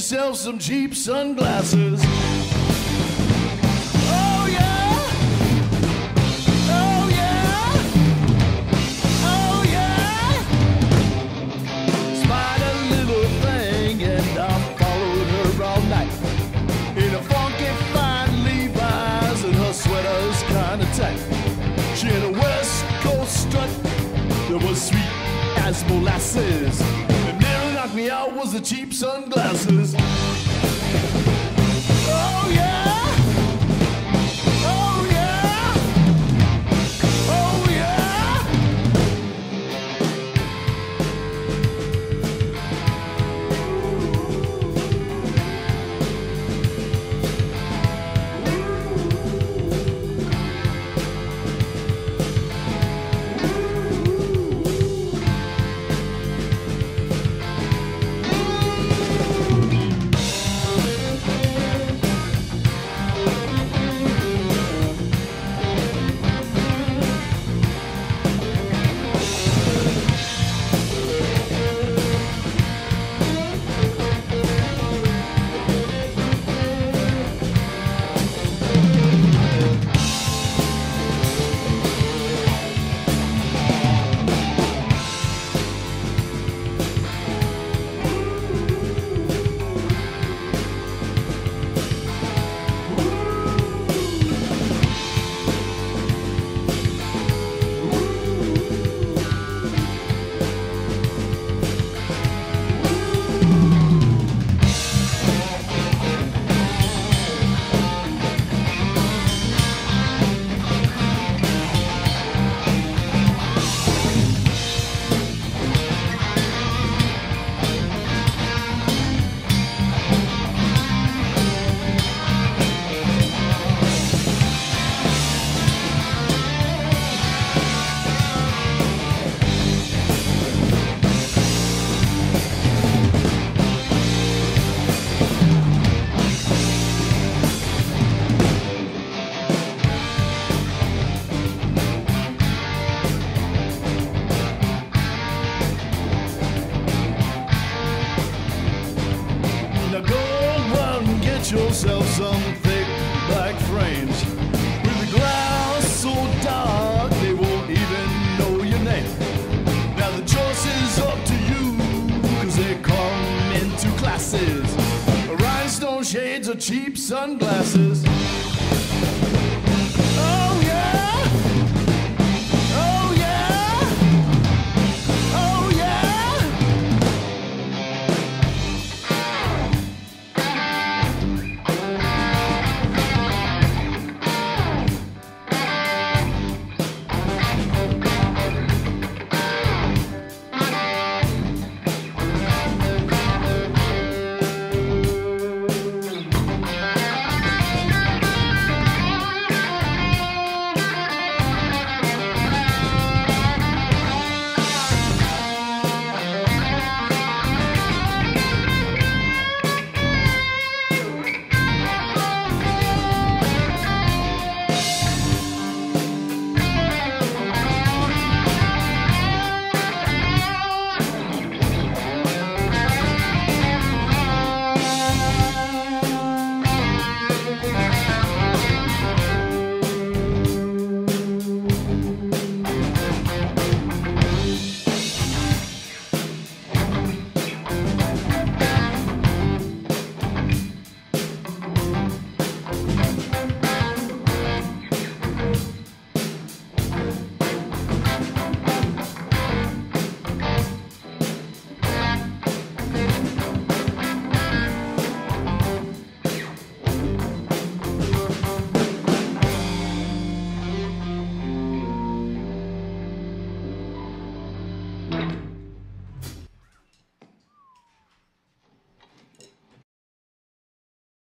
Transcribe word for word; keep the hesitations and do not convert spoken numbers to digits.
yourself some cheap sunglasses. Oh yeah, oh yeah, oh yeah. Spied a little thing and I followed her all night in a funky fine Levi's and her sweater's kinda tight. She had a West Coast strut that was sweet as molasses. And nearly knocked me out was the cheap sunglasses. Oh yeah, oh yeah, oh yeah. Now go out and get yourself some thick black frames with the glass so dark they won't even know your name. Now the choice is up to you, cause they come in two classes: rhinestone shades or cheap sunglasses.